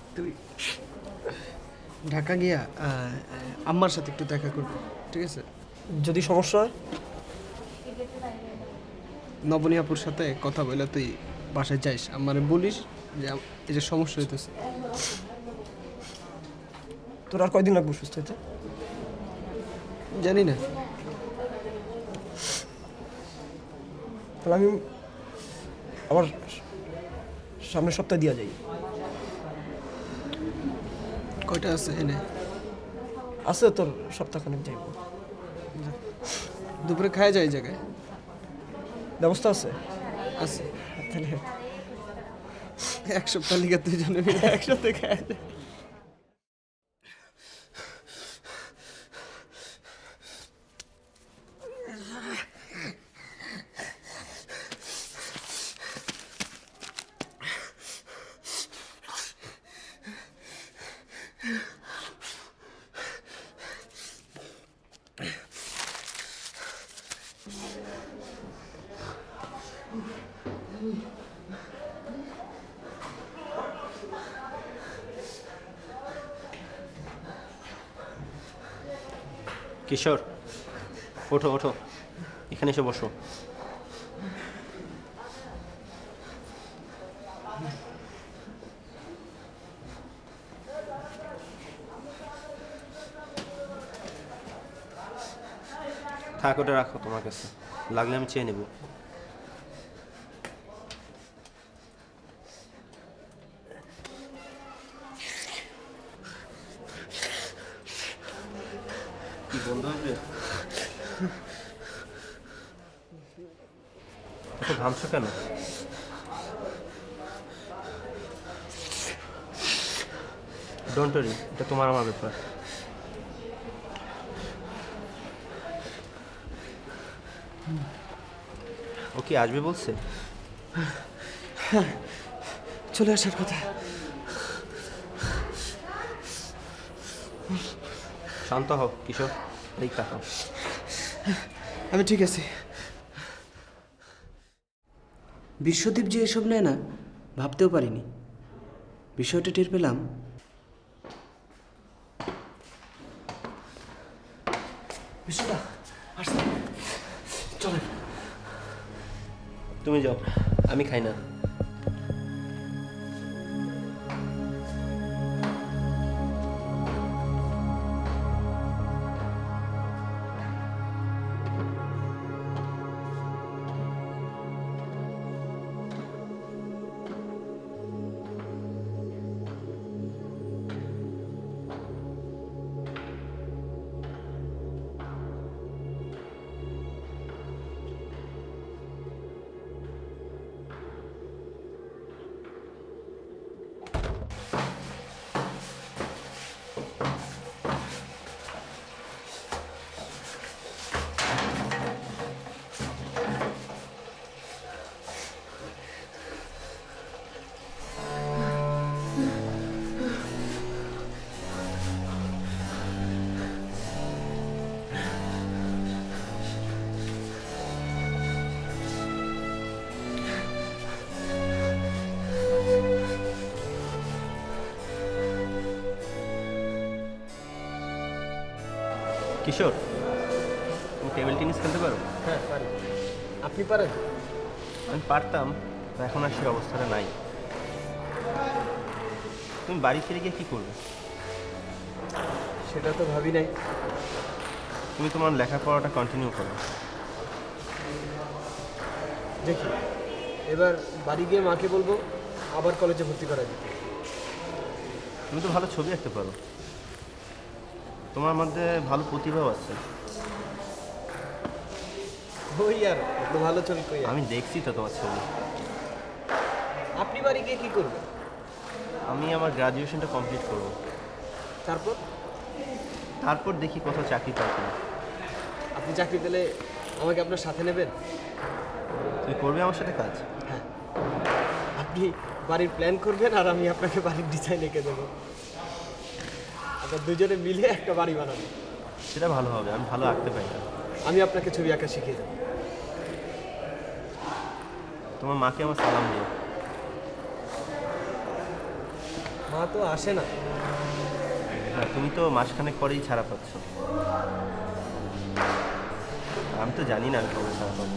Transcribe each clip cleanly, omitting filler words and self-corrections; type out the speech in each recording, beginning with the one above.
তুই ঢাকা গিয়া আম্মার সাথে একটু দেখা করবি, ঠিক আছে? যদি সমস্যা হয় নবনীয়াপুর সাথে কথা বলে তুই বাসায় যাইস, আমারে বলিস যে এই যে সমস্যা হইতেছে। তোর আর কয়দিন লাগবে সুস্থ হইতে? জানি না। তাহলে আমি আমার সামনের সপ্তাহে দিয়া যাই। কয়টা আছে এনে? আছে তোর সপ্তাহখানেক যাইব। দুপুরে খাওয়া যায় এই জায়গায়? ব্যবস্থা আছে? আছে। তাহলে এক সপ্তাহ লিগে দুজনে মিলে একসাথে খাওয়া যায়। কিশোর, ওঠো ওঠো, এখানে এসে বসো। থাক, ওটা রাখো তোমার কাছে, লাগলে আমি চেয়ে নেব। কি বন্ধ হবে? এত ঘামছো কেন? ডোন্ট ওয়ারি, এটা তোমার আমার ব্যাপার। ও কি আসবে বলছে? চলে আসার কথা। শান্ত হও কিশোর, এই তাকাও। আমি ঠিক আছি। বিশ্বদীপ যে এসব নেয় না ভাবতেও পারিনি। বিষয়টা টের পেলাম বিশ্বদা আসছে। চলেন। তুমি যাও, আমি খাই না। কিশোর, তুমি টেবিল টেনিস খেলতে পারো? হ্যাঁ পারি। আপনি পারেন? আমি পারতাম, তো এখন আর সেই অবস্থাটা নাই। তুমি বাড়ি ফিরে গিয়ে কী করবে? সেটা তো ভাবি নাই। তুমি তোমার লেখাপড়াটা কন্টিনিউ করো। দেখি এবার বাড়ি গিয়ে মাকে বলবো আবার কলেজে ভর্তি করা দিতে। তুমি তো ভালো ছবি আঁকতে পারো, তোমার মধ্যে ভালো প্রতিভাও আছে। ওই আর এত ভালো ছবি কই? আমি দেখছি তো তোমার ছবি। আপনি বাড়ি গিয়ে কি করবেন? আমি আমার গ্রাজুয়েশনটা কমপ্লিট করব, তারপর? তারপর দেখি কোথাও চাকরি পাই কিনা। আপনি চাকরি পেলে আমাকে আপনার সাথে নেবেন? তুমি করবে আমার সাথে কাজ? হ্যাঁ, আপনি বাড়ির প্ল্যান করবেন আর আমি আপনাকে বাড়ির ডিজাইন এঁকে দেবো। আমরা দুজনে মিলে একটা বাড়ি বানাবো। সেটা ভালো হবে, আমি ভালো আঁকতে পারি না। আমি আপনাকে ছবি আঁকা শিখিয়ে দেবো। তোমার মাকে আমার সালাম দিও। মা তো আসে না। না, তুমি তো মাসখানেক পরেই ছাড়া পাচ্ছ। আমি তো জানি না আমি কবে ছাড়া পাবো।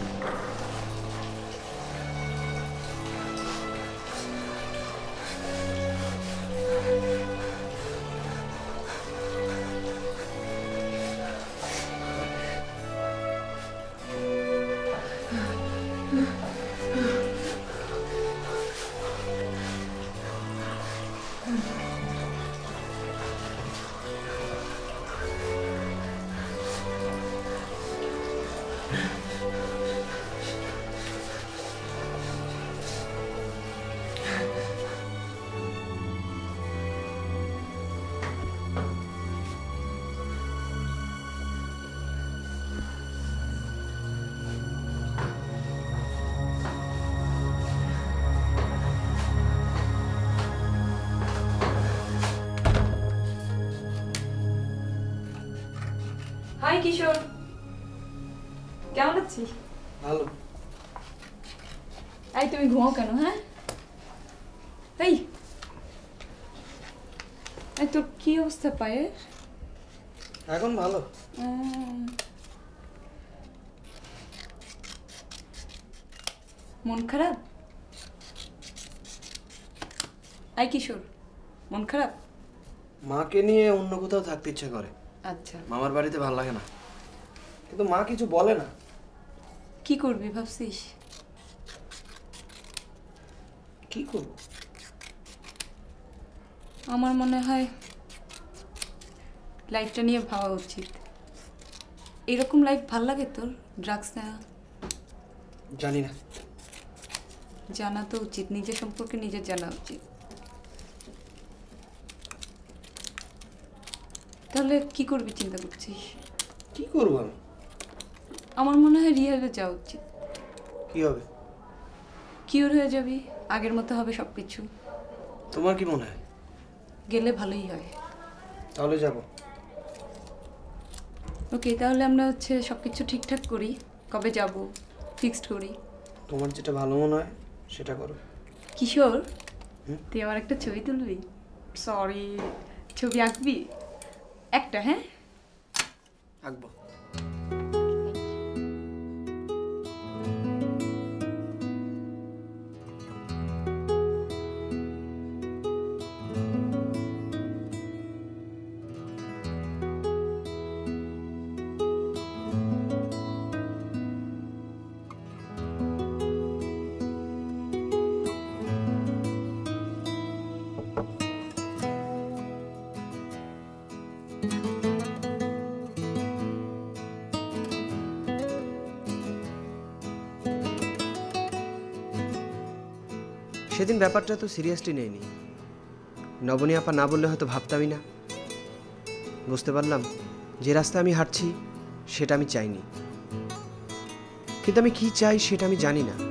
হাই কিশোর, কেমন আছিস? ভালো। এই তুমি ঘুমাও কেন? হ্যাঁ, এই তোর কি অবস্থা পায়ের? এখন ভালো। মন খারাপ? এই কিশোর, মন খারাপ? মাকে নিয়ে অন্য কোথাও থাকতে ইচ্ছা করে। আচ্ছা, মামার বাড়িতে ভালো লাগে না, কিন্তু মা কিছু বলে না। কি করবি ভাবছিস? কি করব? আমার মনে হয় লাইফটা নিয়ে ভাবা উচিত। এরকম লাইফ ভাল লাগে তোর? ড্রাগস নেওয়া? জানি না। জানা তো উচিত, নিজের সম্পর্কে নিজের জানা উচিত। তাহলে কি করবি চিন্তা করছিস? কি করব আমি? আমার মনে হয় রিহাবে যাওয়া উচিত। কি হবে? কিওর হয়ে যাবি, আগের মতো হবে সব কিছু। তোমার কি মনে হয়? গেলে ভালোই হয়। তাহলে যাব। ওকে, তাহলে আমরা সব কিছু ঠিকঠাক করি। কবে যাব ফিক্সড করি। তোমার যেটা ভালো মনে হয় সেটা করো। কিশোর, তুই আমার একটা ছবি তুলবি? সরি, ছবি আঁকবি একটা? হ্যাঁ, আঁকবো। সেদিন ব্যাপারটা তো সিরিয়াসলি নেয়নি। নবনী আপা না বললে হয়তো ভাবতামই না। বুঝতে পারলাম যে রাস্তা আমি হাঁটছি সেটা আমি চাইনি, কিন্তু আমি কি চাই সেটা আমি জানি না।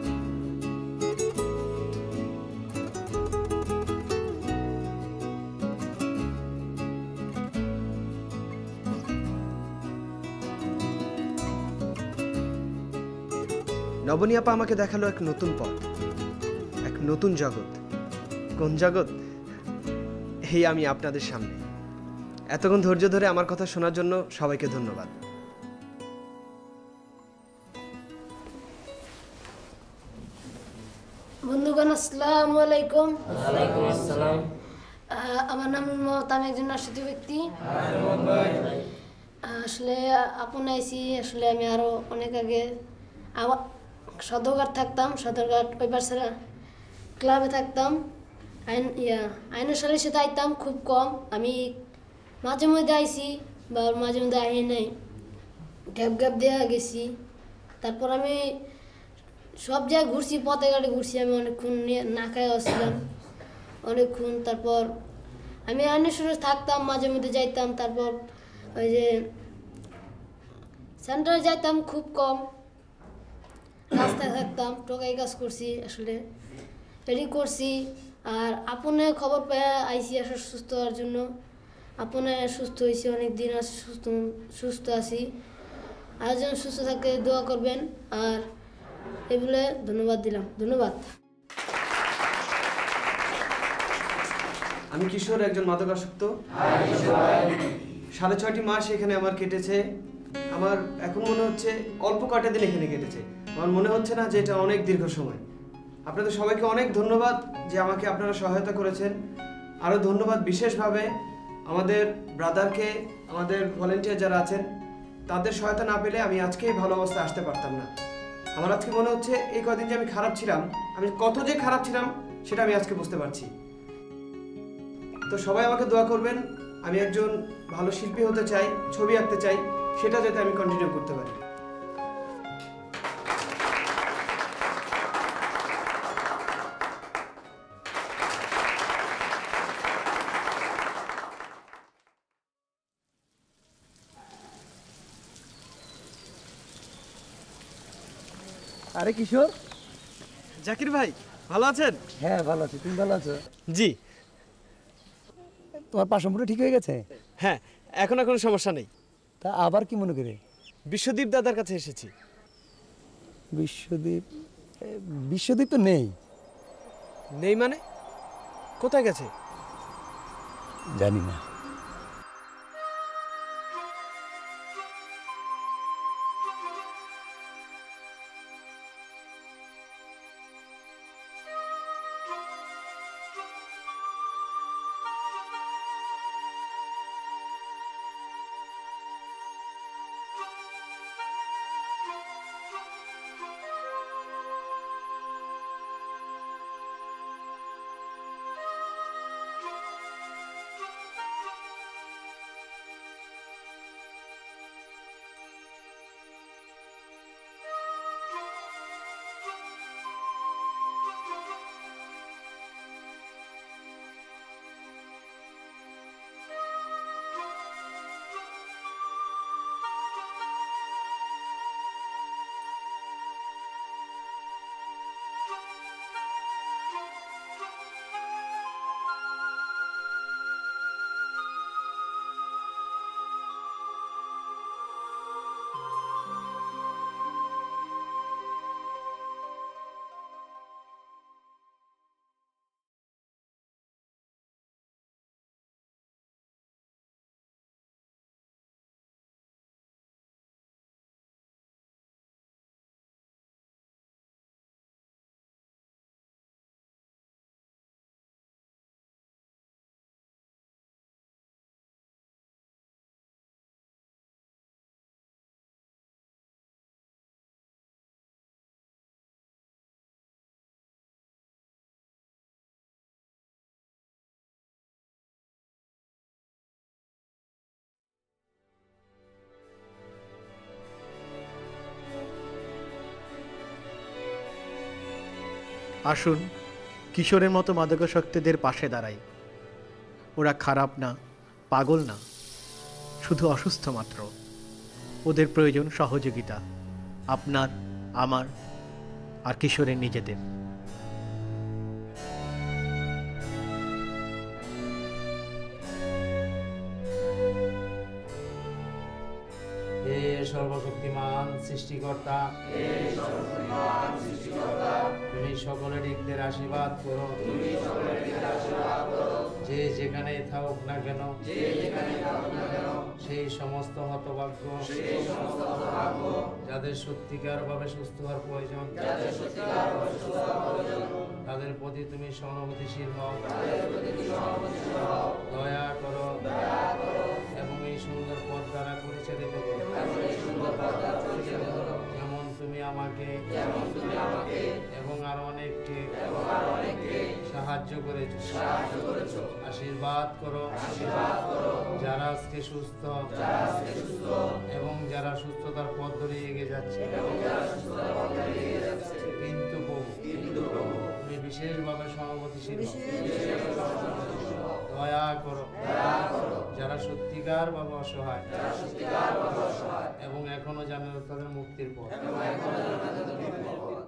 নবনী আপা আমাকে দেখালো এক নতুন পথ, এক নতুন জগৎ। কোন জগৎ? এই আমি আপনাদের সামনে। এতক্ষণ ধৈর্য ধরে আমার কথা শোনার জন্য সবাইকে ধন্যবাদ। বন্ধুগণ, আসসালামু আলাইকুম। ওয়ালাইকুম আসসালাম। আমার নাম মোহাম্মদ, আমি একজন নাশিতি ব্যক্তি। আসলে আপন আইসি, আসলে আমি আরো অনেক আগে সদরঘাট থাকতাম। সদরঘাট ওই পাশে ক্লাবে থাকতাম। আইনের সালের সাথে আইতাম খুব কম। আমি মাঝে মধ্যে আইসি বা মাঝে মধ্যে আই নাই, গ্যাপ গ্যাপ দেওয়া গেছি। তারপর আমি সব জায়গায় ঘুরছি, পথে ঘাটে ঘুরছি। আমি অনেকক্ষণ না খায় আসছিলাম অনেকক্ষণ। তারপর আমি আইনের সাথে থাকতাম, মাঝে মধ্যে যাইতাম। তারপর ওই যে সেন্টারে যাইতাম খুব কম, রাস্তায় থাকতাম, টোকাই কাজ করছি, আসলে এডি করছি। আর আপনে খবর পেয়ে আইসি আসলে সুস্থ হওয়ার জন্য। আপনে সুস্থ হয়েছি, অনেক দিন আছে সুস্থ আছি। আর যেন সুস্থ থাকতে দোয়া করবেন। আর এই বলে ধন্যবাদ দিলাম। ধন্যবাদ। আমি কিশোর, একজন মাদকাসক্ত। 6.5 মাস এখানে আমার কেটেছে। আমার এখন মনে হচ্ছে অল্প কটা দিন এখানে কেটেছে, আমার মনে হচ্ছে না যে এটা অনেক দীর্ঘ সময়। আপনাদের সবাইকে অনেক ধন্যবাদ যে আমাকে আপনারা সহায়তা করেছেন। আরও ধন্যবাদ বিশেষভাবে আমাদের ব্রাদারকে, আমাদের ভলেন্টিয়ার যারা আছেন, তাদের সহায়তা না পেলে আমি আজকে এই ভালো অবস্থায় আসতে পারতাম না। আমার আজকে মনে হচ্ছে এই কদিন যে আমি খারাপ ছিলাম, আমি কত যে খারাপ ছিলাম সেটা আমি আজকে বুঝতে পারছি। তো সবাই আমাকে দোয়া করবেন, আমি একজন ভালো শিল্পী হতে চাই, ছবি আঁকতে চাই, সেটা যাতে আমি কন্টিনিউ করতে পারি। আরে কিশোর, জাকির ভাই ভালো আছেন? হ্যাঁ ভালো আছি, তুমি ভালো আছো? জি। তোমার পা সম্পূর্ণ ঠিক হয়ে গেছে? হ্যাঁ, এখন আর কোনো সমস্যা নেই। তা আবার কি মনে করে? বিশ্বদীপ দাদার কাছে এসেছি। বিশ্বদীপ? বিশ্বদীপ তো নেই। নেই মানে? কোথায় গেছে? জানি না। আসুন কিশোরের মতো মাদকাসক্তদের পাশে দাঁড়াই। ওরা খারাপ না, পাগল না, শুধু অসুস্থ মাত্র। ওদের প্রয়োজন সহযোগিতা, আপনার, আমার আর কিশোরের নিজেদের। হে সর্বশক্তিমান সৃষ্টিকর্তা, তুমি সকলে দিকদের আশীর্বাদ করো। যে যেখানে থাকুক না কেন, সেই সমস্ত হতভাগ্য যাদের সত্যিকার ভাবে সুস্থ হওয়ার প্রয়োজন, তাদের প্রতি তুমি সহানুভূতিশীল হও, দয়া করো এবং এই সুন্দর পথ দ্বারা পরিচালিত করো। যেমন তুমি আমাকে এবং আরো অনেককে সাহায্য করেছো, আশীর্বাদ করো যারা আজকে সুস্থ এবং যারা সুস্থতার পথ ধরে এগিয়ে যাচ্ছে। কিন্তু প্রভু, তুমি বিশেষভাবে সহানুভূতিশীল, দয়া করো যারা সত্যিকার ভাবে অসহায় এবং এখনো জানে তাদের মুক্তির পথ।